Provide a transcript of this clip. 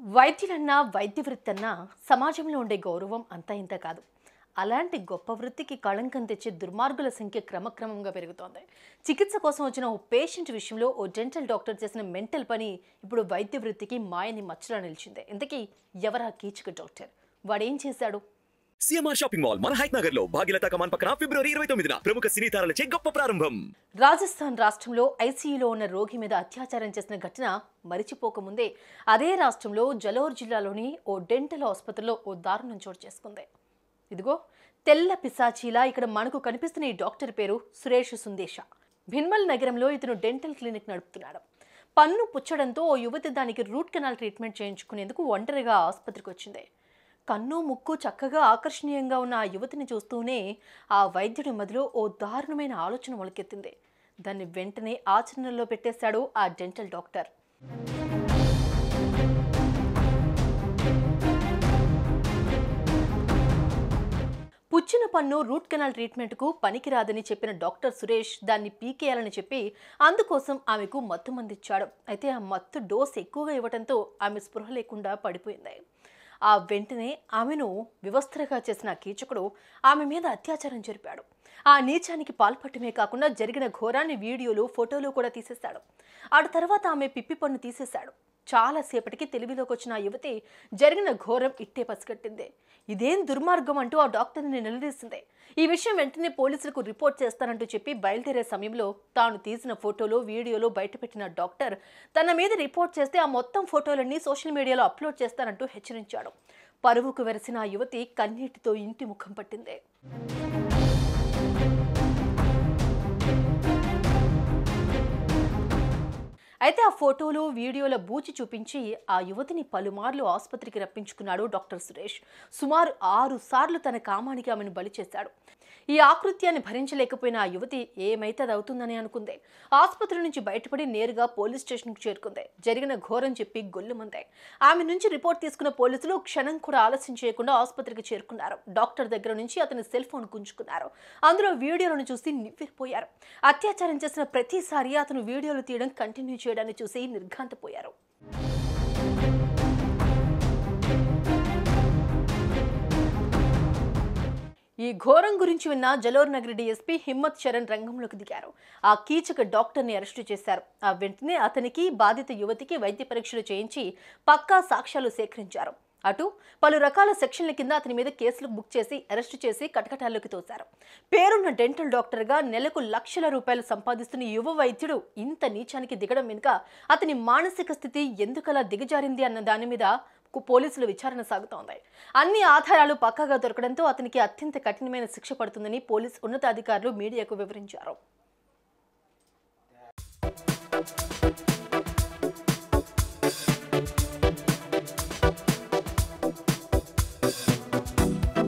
వైద్యులన్నా వైద్య వృత్తన్నా సమాజంలో ఉండే గౌరవం అంతా ఇంత కాదు. అలాంటి గొప్ప వృత్తికి కళంకం తెచ్చే దుర్మార్గుల సంఖ్య క్రమక్రమంగా పెరుగుతోంది. చికిత్స కోసం వచ్చిన ఓ పేషెంట్ విషయంలో ఓ డెంటల్ డాక్టర్ చేసిన మెంటల్ పని ఇప్పుడు వైద్య వృత్తికి మాయని మచ్చలా నిలిచింది. ఇంతకీ ఎవరా కీచక డాక్టర్? వాడేం చేశాడు? సిఎంఆర్ షాపింగ్ మాల్ మన హైత్ నగర్ లో భాగ్యలతా కమాన్ పక్కన ఫిబ్రవరి 29న ప్రముఖ సినీ తారలచే గొప్ప ప్రారంభం. రాజస్థాన్ రాష్ట్రంలో ఐసీయూలో ఉన్న రోగి మీద అత్యాచారం చేసిన ఘటన మరిచిపోకముందే అదే రాష్ట్రంలో జలోర్ జిల్లాలోని ఓ డెంటల్ ఆసుపత్రిలో ఓ దారుణం చోటు చేసుకుంది. ఇదిగో తెల్ల పిశాచీలా ఇక్కడ మనకు కనిపిస్తున్న ఈ డాక్టర్ పేరు సురేష్ సుందేశ. భిన్మల్ నగరంలో ఇతను డెంటల్ క్లినిక్ నడుపుతున్నాడు. పన్ను పుచ్చడంతో ఓ యువతి దానికి రూట్ కెనాల్ ట్రీట్మెంట్ చేయించుకునేందుకు ఒంటరిగా ఆసుపత్రికి వచ్చింది. కన్ను ముక్కు చక్కగా ఆకర్షణీయంగా ఉన్న ఆ యువతిని చూస్తూనే ఆ వైద్యుడి మదిలో ఓ దారుణమైన ఆలోచన మొలకెత్తింది. దాన్ని వెంటనే ఆచరణలో పెట్టేశాడు ఆ డెంటల్ డాక్టర్. పుచ్చిన పన్ను రూట్ కెనాల్ ట్రీట్మెంట్కు పనికిరాదని చెప్పిన డాక్టర్ సురేష్ దాన్ని పీకేయాలని చెప్పి అందుకోసం ఆమెకు మత్తు మందిచ్చాడు. అయితే ఆ మత్తు డోస్ ఎక్కువగా ఇవ్వడంతో ఆమె స్పృహ లేకుండా పడిపోయింది. ఆ వెంటనే ఆమెను వివస్త్రగా చేసిన కీచకుడు ఆమె మీద అత్యాచారం జరిపాడు. ఆ నీచానికి పాల్పట్టమే కాకుండా జరిగిన ఘోరాన్ని వీడియోలు ఫోటోలు కూడా తీసేశాడు. ఆ తర్వాత ఆమె పిప్పి పన్ను తీసేశాడు. చాలాసేపటికి తెలివిలోకి వచ్చిన ఆ యువతి జరిగిన ఘోరం ఇట్టే పసిగట్టింది. ఇదేం దుర్మార్గం అంటూ ఆ డాక్టర్ని నిలదీసింది. ఈ విషయం వెంటనే పోలీసులకు రిపోర్ట్ చేస్తానంటూ చెప్పి బయలుదేరే సమయంలో తాను తీసిన ఫోటోలు వీడియోలు బయటపెట్టిన డాక్టర్ తన మీద రిపోర్ట్ చేస్తే ఆ మొత్తం ఫోటోలన్నీ సోషల్ మీడియాలో అప్లోడ్ చేస్తానంటూ హెచ్చరించాడు. పరువుకు వెరసిన ఆ యువతి కన్నీటితో ఇంటి ముఖం పట్టింది. అయితే ఆ ఫోటోలు వీడియోల బూచి చూపించి ఆ యువతిని పలుమార్లు ఆసుపత్రికి రప్పించుకున్నాడు డాక్టర్ సురేష్. సుమారు 6 సార్లు తన కామానికి ఆమెను బలి చేశాడు. ఈ ఆకృత్యాన్ని భరించలేకపోయిన ఆ యువతి ఏమైతే అది అవుతుందని అనుకుంది. ఆసుపత్రి నుంచి బయటపడి నేరుగా పోలీస్ స్టేషన్కు చేరుకుంది. జరిగిన ఘోరం చెప్పి గొల్లుమంది. ఆమె నుంచి రిపోర్ట్ తీసుకున్న పోలీసులు క్షణం కూడా ఆలస్యం చేయకుండా ఆసుపత్రికి చేరుకున్నారు. డాక్టర్ దగ్గర నుంచి అతని సెల్ ఫోన్ గుంజుకున్నారు. అందులో వీడియోలను చూసి నివ్వెరపోయారు. అత్యాచారం చేసిన ప్రతిసారి అతను వీడియోలు తీయడం కంటిన్యూ చేయడాన్ని చూసి నిర్ఘాంతపోయారు. ఈ ఘోరం గురించి విన్న జలోర్ నగర్ డీఎస్పీ హిమ్మత్ చరణ్ రంగంలోకి దిగారు. ఆ కీచక డాక్టర్ని అరెస్టు చేశారు. ఆ వెంటనే అతనికి బాధిత యువతికి వైద్య పరీక్షలు చేయించి పక్కా సాక్ష్యాలు సేకరించారు. అటు పలు రకాల సెక్షన్ల కింద అతని మీద కేసులు బుక్ చేసి అరెస్టు చేసి కటకటాల్లోకి తోశారు. పేరున్న డెంటల్ డాక్టర్గా నెలకు లక్షల రూపాయలు సంపాదిస్తున్న యువ వైద్యుడు ఇంత నీచానికి దిగడం వెనుక అతని మానసిక స్థితి ఎందుకలా దిగజారింది అన్న దాని మీద పోలీసుల విచారణ సాగుతోంది. అన్ని ఆధారాలు పక్కాగా దొరకడంతో అతనికి అత్యంత కఠినమైన శిక్ష పడుతుందని పోలీసు ఉన్నతాధికారులు మీడియాకు వివరించారు.